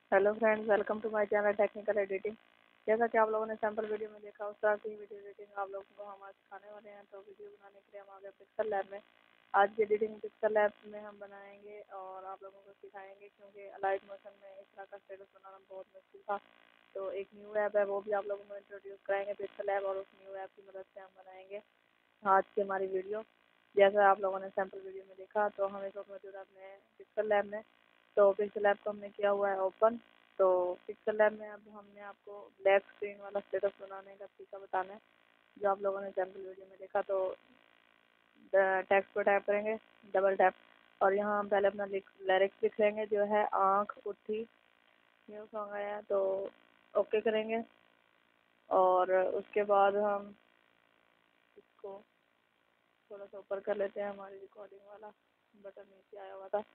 Hello friends, welcome to my channel technical editing. जैसा कि आप लोगों ने सैम्पल वीडियो में देखा, उस तरह की वीडियो एडिटिंग आप लोगों को हम आज सिखाने वाले हैं। तो वीडियो बनाने के लिए हम आ गए पिक्सल लैब में। आज की एडिटिंग पिक्सल लैब में हम बनाएंगे और आप लोगों को सिखाएंगे, क्योंकि लाइट मोशन में इस तरह का स्टेटस बनाना बहुत मुश्किल था। तो एक न्यू ऐप है, वो भी आप लोगों को इंट्रोड्यूस कराएंगे पिक्सल लैब, और उस न्यू ऐप की मदद से हम बनाएंगे आज की हमारी वीडियो। जैसा आप लोगों ने सैम्पल वीडियो में देखा, तो हम इस वक्त मौजूद अपने पिक्सल लैब में। तो पिक्सल लैब को हमने किया हुआ है ओपन। तो पिक्सल लैब में अब हमने आपको ब्लैक स्क्रीन वाला स्टेटस बनाने का तरीका बताना है, जो आप लोगों ने सैम्पल वीडियो में देखा। तो टेक्स्ट पर टैप करेंगे, डबल टैप, और यहाँ हम पहले अपना लिरिक्स लिख लेंगे, जो है आँख उठी, न्यू सॉन्ग आया है। तो ओके करेंगे, और उसके बाद हम इसको थोड़ा सा ऊपर कर लेते हैं। हमारी रिकॉर्डिंग वाला बटन नीचे आया हुआ था,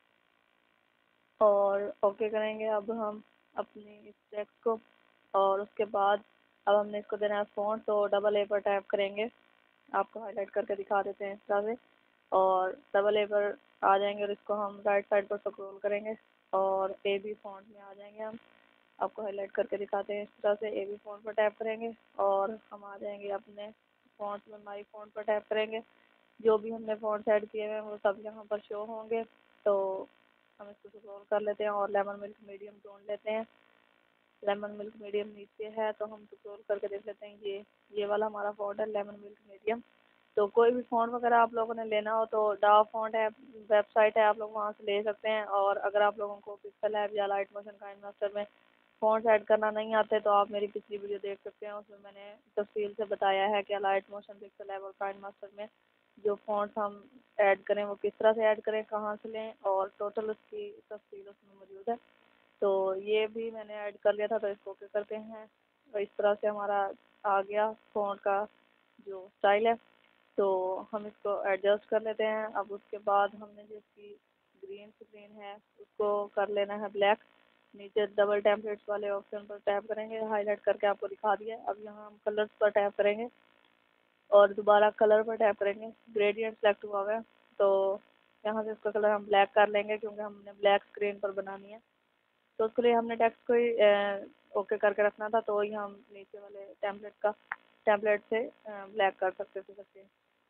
और ओके करेंगे। अब हम अपनी इस टेक्स्ट को, और उसके बाद अब हमने इसको देना है फ़ॉन्ट। तो डबल ए पर टैप करेंगे, आपको हाईलाइट करके दिखा देते हैं इस तरह से, और डबल ए पर आ जाएंगे, और इसको हम राइट साइड पर स्क्रॉल करेंगे, और ए बी फॉन्ट में आ जाएंगे। हम आपको हाईलाइट करके दिखाते हैं इस तरह से। ए बी फॉन्ट पर टैप करेंगे, और हम आ जाएंगे अपने फॉन्ट में, माई फॉन्ट पर टैप करेंगे। जो भी हमने फॉन्ट ऐड किए हुए हैं वो सब यहाँ पर शो होंगे। तो हम इसको स्क्रॉल कर लेते हैं, और लेमन मिल्क मीडियम ढूंढ लेते हैं। लेमन मिल्क मीडियम नीचे है, तो हम स्क्रॉल करके देख लेते हैं। ये वाला हमारा फॉन्ट है, लेमन मिल्क मीडियम। तो कोई भी फॉन्ट वगैरह आप लोगों ने लेना हो तो डा फॉन्ट है, वेबसाइट है, आप लोग वहाँ से ले सकते हैं। और अगर आप लोगों को पिक्सल ऐप या लाइट मोशन काइनमास्टर में फॉन्ट ऐड करना नहीं आते, तो आप मेरी पिछली वीडियो देख सकते हैं। उसमें मैंने तफसील से बताया है कि लाइट मोशन, पिक्सल ऐप और काइनमास्टर में जो फॉन्ट हम ऐड करें वो किस तरह से ऐड करें, कहाँ से लें, और टोटल उसकी तफसील उसमें मौजूद है। तो ये भी मैंने ऐड कर लिया था। तो इसको ओके करते हैं, तो इस तरह से हमारा आ गया फॉन्ट का जो स्टाइल है। तो हम इसको एडजस्ट कर लेते हैं। अब उसके बाद हमने जो इसकी ग्रीन स्क्रीन है उसको कर लेना है ब्लैक। नीचे डबल टेम्पलेट्स वाले ऑप्शन पर टैप करेंगे, हाईलाइट करके आपको दिखा दिया। अब यहाँ हम कलर्स पर टैप करेंगे, और दोबारा कलर पर टैप करेंगे। ग्रेडियंट सेलेक्ट हुआ हुआ है, तो यहाँ से इसका कलर हम ब्लैक कर लेंगे, क्योंकि हमने ब्लैक स्क्रीन पर बनानी है। तो उसके लिए हमने टेक्स्ट को ही ओके करके रखना था, तो वही हम नीचे वाले टेम्पलेट से ब्लैक कर सकते थे।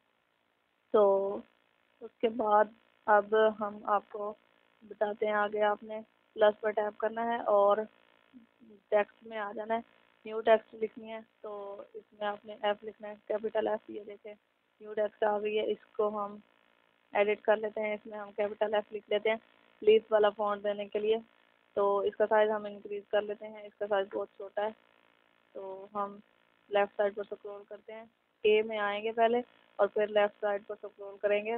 तो उसके बाद अब हम आपको बताते हैं आगे। आपने प्लस पर टैप करना है, और टेक्स्ट में आ जाना है, न्यू टेक्स्ट लिखनी है। तो इसमें आपने एफ लिखना है, कैपिटल एफ। ये देखें, न्यू टेक्स्ट आ गई है, इसको हम एडिट कर लेते हैं। इसमें हम कैपिटल एफ लिख लेते हैं लीफ वाला फॉन्ट देने के लिए। तो इसका साइज़ हम इंक्रीज़ कर लेते हैं, इसका साइज़ बहुत छोटा है। तो हम लेफ़्ट साइड पर स्क्रॉल करते हैं, ए में आएंगे पहले, और फिर लेफ़्ट साइड पर स्क्रॉल करेंगे।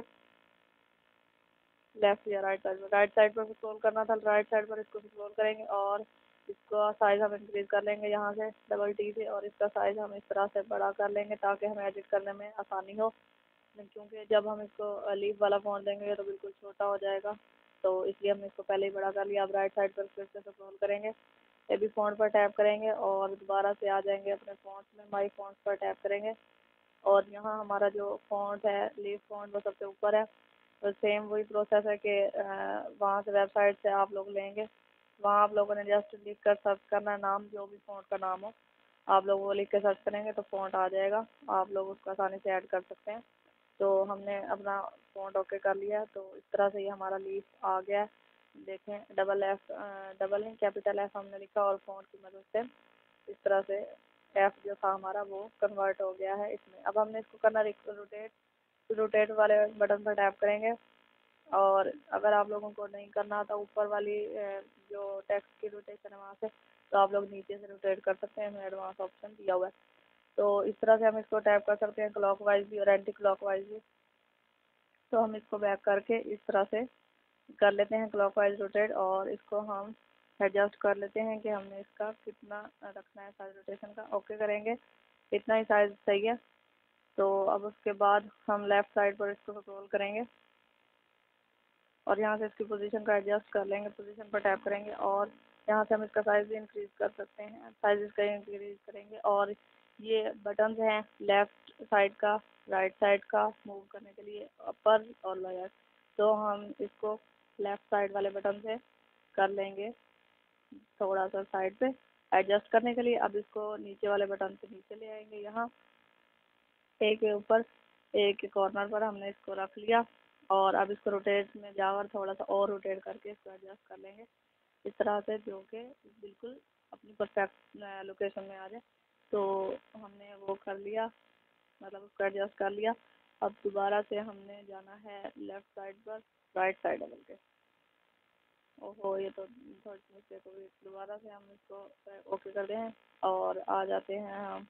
लेफ़्ट या राइट साइड पर स्क्रॉल करना था, राइट साइड पर इसको स्क्रॉल करेंगे, और इसका साइज़ हम इंक्रीज़ कर लेंगे यहाँ से डबल टी से, और इसका साइज़ हम इस तरह से बड़ा कर लेंगे ताकि हमें एडिट करने में आसानी हो। क्योंकि जब हम इसको लीफ वाला फॉन्ट देंगे तो बिल्कुल छोटा हो जाएगा, तो इसलिए हमने इसको पहले ही बड़ा कर लिया। अब राइट साइड पर फिर से स्क्रॉल करेंगे, ए बी फॉन्ट पर टैप करेंगे, और दोबारा से आ जाएंगे अपने फॉन्ट में, माई फॉन्ट पर टैप करेंगे, और यहाँ हमारा जो फॉन्ट है लीफ फॉन्ट वो सबसे ऊपर है। तो सेम वही प्रोसेस है कि वहाँ से वेबसाइट से आप लोग लेंगे। वहाँ आप लोगों ने जस्ट लिख कर सर्च करना है नाम, जो भी फ़ॉन्ट का नाम हो आप लोग वो लिख के सर्च करेंगे तो फ़ॉन्ट आ जाएगा, आप लोग उसको आसानी से ऐड कर सकते हैं। तो हमने अपना फ़ॉन्ट ओके कर लिया। तो इस तरह से ये हमारा लीफ आ गया। देखें, डबल नहीं, कैपिटल एफ हमने लिखा, और फ़ॉन्ट की मदद से इस तरह से एफ जो था हमारा वो कन्वर्ट हो गया है इसमें। अब हमने इसको करना रोटेट वाले बटन पर टैप करेंगे, और अगर आप लोगों को नहीं करना था ऊपर वाली जो टेक्स्ट की रोटेशन है वहाँ से, तो आप लोग नीचे से रोटेट कर सकते हैं, इसमें एडवांस ऑप्शन दिया हुआ है। तो इस तरह से हम इसको टैप कर सकते हैं, क्लॉकवाइज भी और एंटी क्लॉकवाइज भी। तो हम इसको बैक करके इस तरह से कर लेते हैं क्लॉकवाइज रोटेट, और इसको हम एडजस्ट कर लेते हैं कि हमने इसका कितना रखना है साइज रोटेशन का। ओके करेंगे, इतना ही साइज सही है। तो अब उसके बाद हम लेफ़्ट साइड पर इसको स्क्रॉल करेंगे, और यहाँ से इसकी पोजीशन का एडजस्ट कर लेंगे। पोजीशन पर टैप करेंगे, और यहाँ से हम इसका साइज़ भी इंक्रीज़ कर सकते हैं। साइज़ इसका इंक्रीज़ करेंगे, और ये बटन्स हैं लेफ़्ट साइड का, राइट साइड का मूव करने के लिए, अपर और लोअर। तो हम इसको लेफ़्ट साइड वाले बटन से कर लेंगे थोड़ा सा साइड पे एडजस्ट करने के लिए। अब इसको नीचे वाले बटन से नीचे ले आएंगे, यहाँ एक के ऊपर एक के कॉर्नर पर हमने इसको रख लिया। और अब इसको रोटेट में जाकर थोड़ा सा और रोटेट करके इसको एडजस्ट कर लेंगे इस तरह से, जो कि बिल्कुल अपनी परफेक्ट लोकेशन में आ जाए। तो हमने वो कर लिया, मतलब उसको एडजस्ट कर लिया। अब दोबारा से हमने जाना है लेफ़्ट साइड पर, राइट साइड बदल के। ओहो, ये तो थोड़ी मिस्टेक हो गई। दोबारा से हम इसको ओके करते हैं और आ जाते हैं हम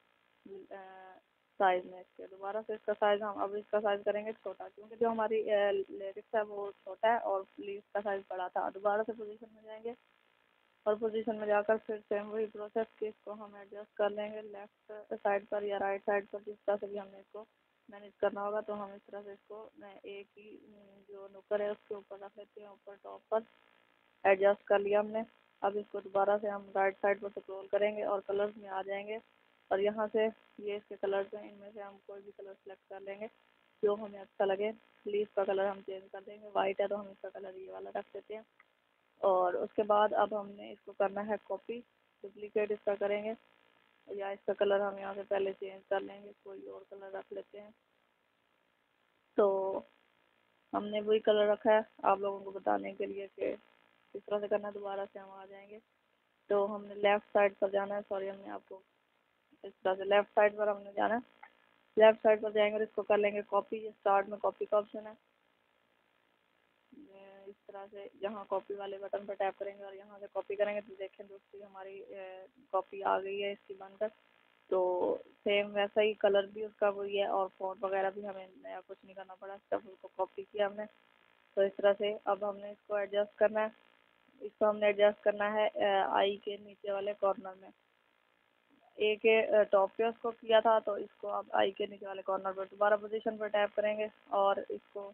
साइज़ में इसके। दोबारा से इसका साइज़ हम अब इसका साइज़ करेंगे छोटा, क्योंकि जो हमारी लिरिक्स है वो छोटा है और लीव का साइज़ बड़ा था। दोबारा से पोजीशन में जाएंगे और पोजीशन में जाकर फिर सेम वही प्रोसेस कि इसको हम एडजस्ट कर लेंगे लेफ़्ट साइड पर या राइट साइड पर, जिस तरह से भी हमने इसको मैनेज करना होगा। तो हम इस तरह से इसको एक ही जो नुकर है उसके ऊपर रख लेते हैं, ऊपर टॉप पर एडजस्ट कर लिया हमने। अब इसको दोबारा से हम राइट साइड पर स्क्रॉल करेंगे और कलर्स में आ जाएंगे और यहाँ से ये इसके कलर्स हैं, इनमें से हम कोई भी कलर सेलेक्ट कर लेंगे जो हमें अच्छा लगे। लीफ का कलर हम चेंज कर देंगे, वाइट है तो हम इसका कलर ये वाला रख देते हैं। और उसके बाद अब हमने इसको करना है कॉपी, डुप्लीकेट इसका करेंगे या इसका कलर हम यहाँ से पहले चेंज कर लेंगे, कोई और कलर रख लेते हैं। तो हमने वही कलर रखा है आप लोगों को बताने के लिए कि किस तरह से करना है। दोबारा से हम आ जाएंगे तो हमने लेफ़्ट साइड पर जाना है, सॉरी हमने आपको इस तरह से लेफ़्ट साइड पर हमने जाना है। लेफ़्ट साइड पर जाएंगे और इसको कर लेंगे कॉपी। स्टार्ट में कॉपी का ऑप्शन है, इस तरह से यहाँ कॉपी वाले बटन पर टैप करेंगे और यहाँ से कॉपी करेंगे तो देखें दोस्तों हमारी कॉपी आ गई है इसकी बनकर। तो सेम वैसा ही कलर भी उसका वही है और फ़ॉन्ट वगैरह भी हमें नया कुछ नहीं करना पड़ा, सब उसको कॉपी किया हमने। तो इस तरह से अब हमने इसको एडजस्ट करना है। इसको हमने एडजस्ट करना है आई के नीचे वाले कॉर्नर में। ए के टॉप पे उसको किया था, तो इसको अब आई के नीचे वाले कॉर्नर पर दोबारा पोजीशन पर टैप करेंगे और इसको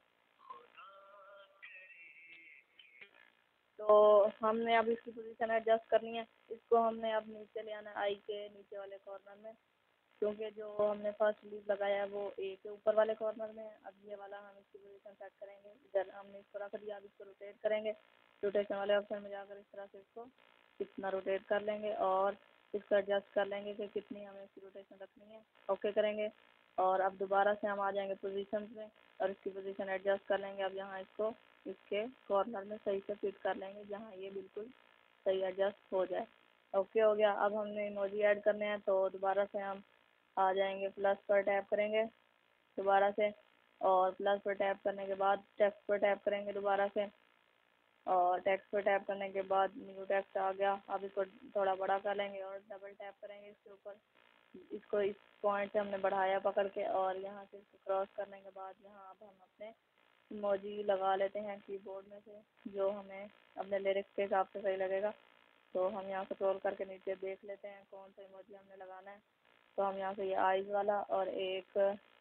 तो हमने अब इसकी पोजीशन एडजस्ट करनी है। इसको हमने अब नीचे ले आना है आई के नीचे वाले कॉर्नर में, क्योंकि जो हमने फर्स्ट लीव लगाया है वो ए के ऊपर वाले कॉर्नर में है। अब ये वाला हम इसकी पोजीशन सेट करेंगे, इधर हमने इसको रख दिया। अब इसको रोटेट करेंगे, रोटेशन वाले ऑप्शन में जाकर इस तरह से इसको कितना रोटेट कर लेंगे और इसको एडजस्ट कर लेंगे कि कितनी हमें इसकी रोटेशन रखनी है। ओके करेंगे और अब दोबारा से हम आ जाएंगे पोजीशन में और इसकी पोजीशन एडजस्ट कर लेंगे। अब यहाँ इसको इसके कॉर्नर में सही से फिट कर लेंगे जहाँ ये बिल्कुल सही एडजस्ट हो जाए। ओके हो गया। अब हमने इमोजी ऐड करने हैं, तो दोबारा से हम आ जाएंगे, प्लस पर टैप करेंगे दोबारा से और प्लस पर टैप करने के बाद टेक्स्ट पर टैप करेंगे दोबारा से और टेक्स्ट पर टैप करने के बाद न्यू टेक्स्ट आ गया। अब इसको थोड़ा बड़ा कर लेंगे और डबल टैप करेंगे इसके ऊपर। इसको इस पॉइंट से हमने बढ़ाया पकड़ के और यहाँ से इसको क्रॉस करने के बाद यहाँ अब हम अपने इमोजी लगा लेते हैं कीबोर्ड में से, जो हमें अपने लिरिक्स के हिसाब से सही लगेगा। तो हम यहाँ से स्क्रॉल करके नीचे देख लेते हैं कौन सा इमोजी हमने लगाना है। तो हम यहाँ से ये आइज़ वाला और एक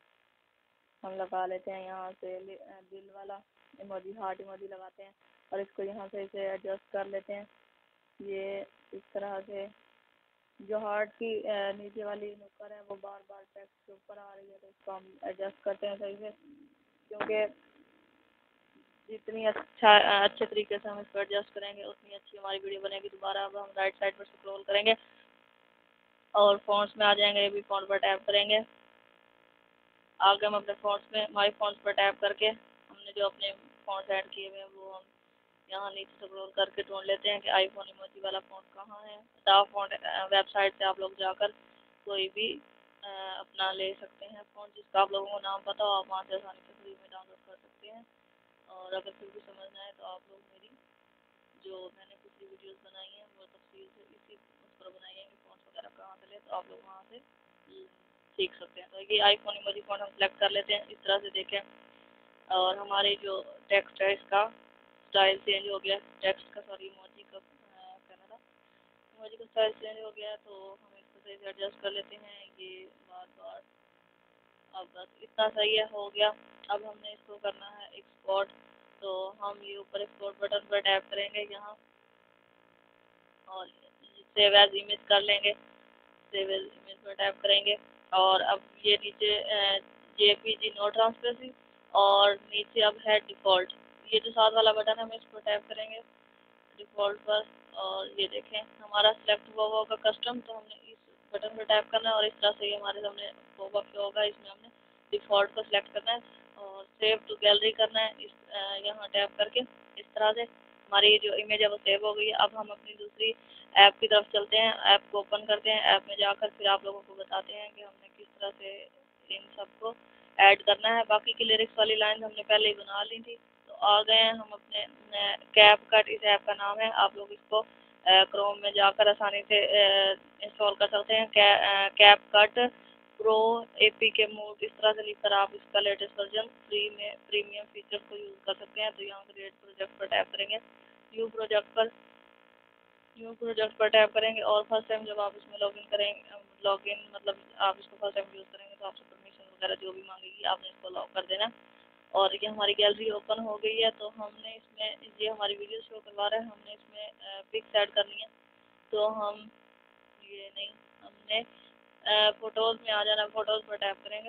हम लगा लेते हैं यहाँ से दिल वाला इमोजी, हार्ट इमोजी लगाते हैं और इसको यहाँ से इसे एडजस्ट कर लेते हैं। ये इस तरह से जो हार्ट की नीचे वाली नुक्कड़ है वो बार बार टेक्स्ट के ऊपर आ रही है, तो इसको हम एडजस्ट करते हैं सही से, क्योंकि जितनी अच्छे तरीके से हम इसको एडजस्ट करेंगे उतनी अच्छी हमारी वीडियो बनेगी। दोबारा अब हम राइट साइड पर स्क्रॉल करेंगे और फ़ॉन्ट्स में आ जाएंगे, ये भी फ़ॉन्ट पर टैप करेंगे। आगे हम अपने फ़ॉन्ट्स में माई फ़ॉन्ट्स पर टैप करके हमने जो अपने फ़ॉन्ट्स ऐड किए हुए हैं वो हम यहाँ नीचे स्क्रॉल करके ढूंढ लेते हैं कि आईफोन इमोजी वाला फ़ॉन्ट कहाँ है। डाव फ़ॉन्ट वेबसाइट से आप लोग जाकर कोई भी अपना ले सकते हैं फ़ॉन्ट जिसका आप लोगों को नाम पता हो, आप वहाँ से आसानी से फ्री में डाउनलोड कर सकते हैं। और अगर फिर भी समझ ना आए तो आप लोग मेरी जो मैंने पिछली वीडियोस बनाई हैं वो तफसील से इसी उस पर बनाई है कि फ़ॉन्ट्स वगैरह कहाँ से ले, तो आप लोग वहाँ से सीख सकते हैं। तो ये आईफोन इमोजी फ़ॉन्ट हम सेलेक्ट कर लेते हैं इस तरह से देखें, और हमारी जो टेक्स्ट है इसका स्टाइल चेंज हो गया, टेक्स्ट का सॉरी इमोजी का कहना था, इमोजी का स्टाइल चेंज हो गया। तो हम इसको सही से एडजस्ट कर लेते हैं ये बार बार। अब बस इतना सही है, हो गया। अब हमने इसको करना है एक्सपोर्ट, तो हम ये ऊपर एक्सपोर्ट बटन पर टैप करेंगे यहाँ और सेव एज इमेज कर लेंगे, सेव एज इमेज पर टैप करेंगे और अब ये नीचे जेपीजी नो ट्रांसपेरेंसी और नीचे अब है डिफ़ॉल्ट, ये जो साथ वाला बटन है हम इस पर टैप करेंगे डिफ़ॉल्ट पर, और ये देखें हमारा सिलेक्ट हुआ होगा कस्टम, तो हमने इस बटन पर टैप करना है और इस तरह से ये हमारे सामने पॉपअप शो होगा। इसमें हमने डिफ़ॉल्ट को सिलेक्ट करना है और सेव टू गैलरी करना है। इस यहाँ टैप करके इस तरह से हमारी जो इमेज है वो सेव हो गई है। अब हम अपनी दूसरी ऐप की तरफ चलते हैं, ऐप को ओपन करते हैं। ऐप में जाकर फिर आप लोगों को बताते हैं कि हमने किस तरह से इन सबको ऐड करना है। बाकी की लिरिक्स वाली लाइन हमने पहले ही बना ली थी। तो आ गए हैं हम अपने कैप कट, इस ऐप का नाम है। आप लोग इसको क्रोम में जाकर आसानी से इंस्टॉल कर सकते हैं। CapCut pro APK mod, इस तरह से लिखकर आप इसका लेटेस्ट वर्जन फ्री में प्रीमियम फीचर को यूज़ कर सकते हैं। तो यहाँ क्रिएट प्रोजेक्ट पर टैप करेंगे, न्यू प्रोजेक्ट पर टैप करेंगे और फर्स्ट टाइम जब आप इसमें लॉगिन करेंगे, लॉगिन मतलब आप इसको फर्स्ट टाइम यूज़ करेंगे तो आपसे परमिशन वगैरह जो भी मांगेगी आपने इसको अलाउ कर देना। और ये हमारी गैलरी ओपन हो गई है। तो हमने इसमें, ये हमारी वीडियो शो करवा रहा है, हमने इसमें पिक्स ऐड करनी है। तो हम ये नहीं, हमने फ़ोटोज़ में आ जाना, फ़ोटोज़ पर टैप करेंगे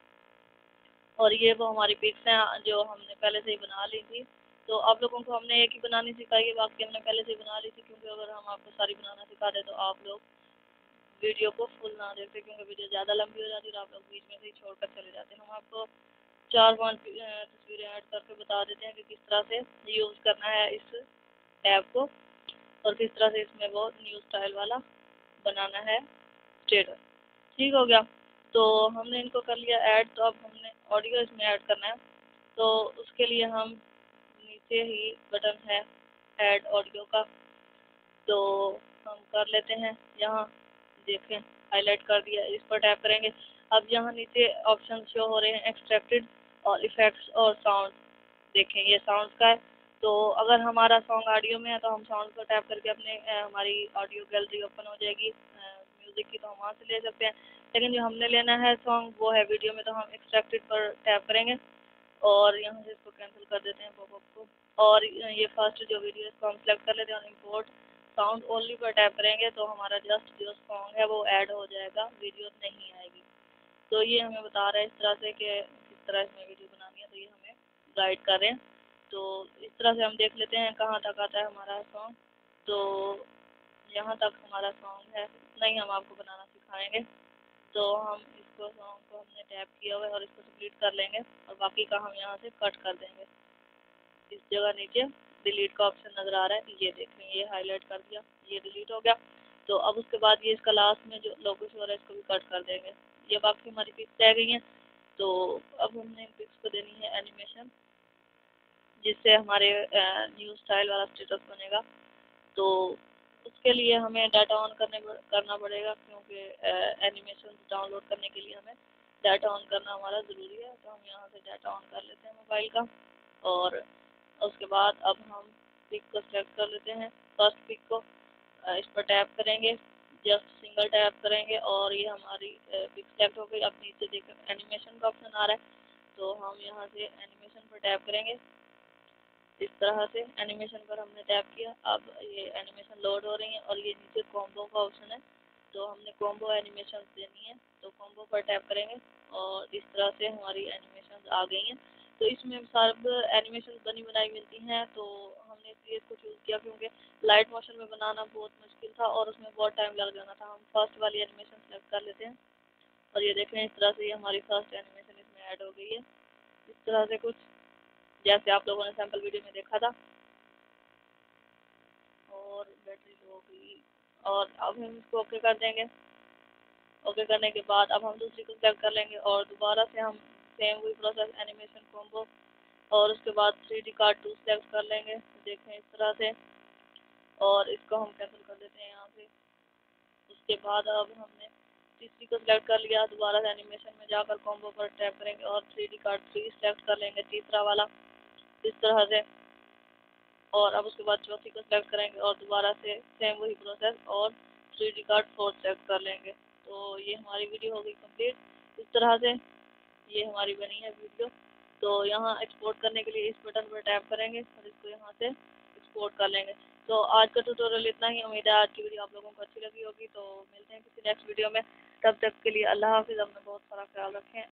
और ये वो हमारी पिक्स हैं जो हमने पहले से ही बना ली थी। तो आप लोगों को हमने एक ही बनानी सिखाई है, बाकी हमने पहले से ही बना ली थी, क्योंकि अगर हम आपको सारी बनाना सिखा दें तो आप लोग वीडियो को फुल ना देखते, क्योंकि वीडियो ज़्यादा लंबी हो जाती है और आप लोग बीच में से ही छोड़ कर चले जाते हैं। हम आपको 4-5 तस्वीरें ऐड करके बता देते हैं कि किस तरह से यूज़ करना है इस ऐप को और किस तरह से इसमें वो न्यू स्टाइल वाला बनाना है स्टेटस। ठीक हो गया। तो हमने इनको कर लिया ऐड। तो अब हमने ऑडियो इसमें ऐड करना है। तो उसके लिए हम नीचे ही बटन है ऐड ऑडियो का, तो हम कर लेते हैं। यहाँ देखें हाईलाइट कर दिया, इस पर टैप करेंगे। अब यहाँ नीचे ऑप्शन शो हो रहे हैं एक्सट्रैक्टेड और इफ़ेक्ट्स और साउंड। देखें ये साउंड्स का है। तो अगर हमारा सॉन्ग ऑडियो में है तो हम साउंड पर टैप करके अपने हमारी ऑडियो गैलरी ओपन हो जाएगी म्यूज़िक की, तो हम वहाँ से ले सकते हैं। लेकिन जो हमने लेना है सॉन्ग वो है वीडियो में, तो हम एक्सट्रैक्टेड पर टैप करेंगे और यहाँ से इसको कैंसिल कर देते हैं पॉपअप को। और ये फर्स्ट जो वीडियो इसको हम सेलेक्ट कर लेते हैं और इम्पोर्ट साउंड ओनली पर टैप करेंगे तो हमारा जस्ट जो सॉन्ग है वो ऐड हो जाएगा, वीडियो नहीं आएगी। तो ये हमें बता रहा है इस तरह से कि किस तरह इसमें वीडियो बनानी है, तो ये हमें गाइड कर रहे हैं। तो इस तरह से हम देख लेते हैं कहाँ तक आता है हमारा सॉन्ग। तो यहाँ तक हमारा सॉन्ग है, इतना ही हम आपको बनाना सिखाएंगे। तो हम इसको सॉन्ग को हमने टैप किया हुआ है और इसको डिलीट कर लेंगे और बाकी का हम यहाँ से कट कर देंगे। इस जगह नीचे डिलीट का ऑप्शन नज़र आ रहा है, ये देखें ये हाईलाइट कर दिया, ये डिलीट हो गया। तो अब उसके बाद ये इसका लास्ट में जो लोगो शो हो रहा है इसको भी कट कर देंगे। ये बाकी हमारी पिक्स रह गई हैं। तो अब हमने इन पिक्स को देनी है एनिमेशन, जिससे हमारे न्यू स्टाइल वाला स्टेटस बनेगा। तो उसके लिए हमें डाटा ऑन करना पड़ेगा, क्योंकि एनिमेशन डाउनलोड करने के लिए हमें डाटा ऑन करना हमारा ज़रूरी है। तो हम यहाँ से डाटा ऑन कर लेते हैं मोबाइल का और उसके बाद अब हम पिक को सेलेक्ट कर लेते हैं। फर्स्ट पिक को इस पर टैप करेंगे, जस्ट सिंगल टैप करेंगे और ये हमारी पिक सेलेक्ट हो गई। अब नीचे देखें एनिमेशन का ऑप्शन आ रहा है, तो हम यहाँ से एनिमेशन पर टैप करेंगे। इस तरह से एनिमेशन पर हमने टैप किया, अब ये एनिमेशन लोड हो रही है और ये नीचे कॉम्बो का ऑप्शन है, तो हमने कॉम्बो एनिमेशन देनी है। तो कॉम्बो पर टैप करेंगे और इस तरह से हमारी एनिमेशन आ गई हैं। तो इसमें सब एनिमेशन बनी बनाई मिलती हैं। तो हमने इसलिए इसको चूज़ किया क्योंकि लाइट मोशन में बनाना बहुत मुश्किल था और उसमें बहुत टाइम लग जाना था। हम फर्स्ट वाली एनिमेशन सेलेक्ट कर लेते हैं और ये देखें इस तरह से ये हमारी फर्स्ट एनिमेशन इसमें ऐड हो गई है। इस तरह से कुछ जैसे आप लोगों ने सैम्पल वीडियो में देखा था। और बैटरी लो हो गई और अब हम इसको ओके कर देंगे। ओके करने के बाद अब हम दूसरी को सेलेक्ट कर लेंगे और दोबारा से हम सेम वही प्रोसेस एनिमेशन कॉम्बो और उसके बाद 3D कार्ड 2 सेलेक्ट कर लेंगे। देखें इस तरह से और इसको हम कैंसिल कर देते हैं यहाँ से। उसके बाद अब हमने तीसरी को सिलेक्ट कर लिया, दोबारा से एनिमेशन में जाकर कॉम्बो पर टैप करेंगे और 3D कार्ड 3 सेलेक्ट कर लेंगे, तीसरा वाला इस तरह से। और अब उसके बाद चौथी को सेलेक्ट करेंगे और दोबारा से सेम वही प्रोसेस और 3D कार्ड 4 सेलेक्ट कर लेंगे। तो ये हमारी वीडियो हो गई कंप्लीट। इस तरह से ये हमारी बनी है वीडियो। तो यहाँ एक्सपोर्ट करने के लिए इस बटन पर टैप करेंगे और इसको यहाँ से एक्सपोर्ट कर लेंगे। तो आज का ट्यूटोरियल इतना ही। उम्मीद है आज की वीडियो आप लोगों को अच्छी लगी होगी। तो मिलते हैं किसी नेक्स्ट वीडियो में, तब तक के लिए अल्लाह हाफिज़। अपना बहुत सारा ख्याल रखें।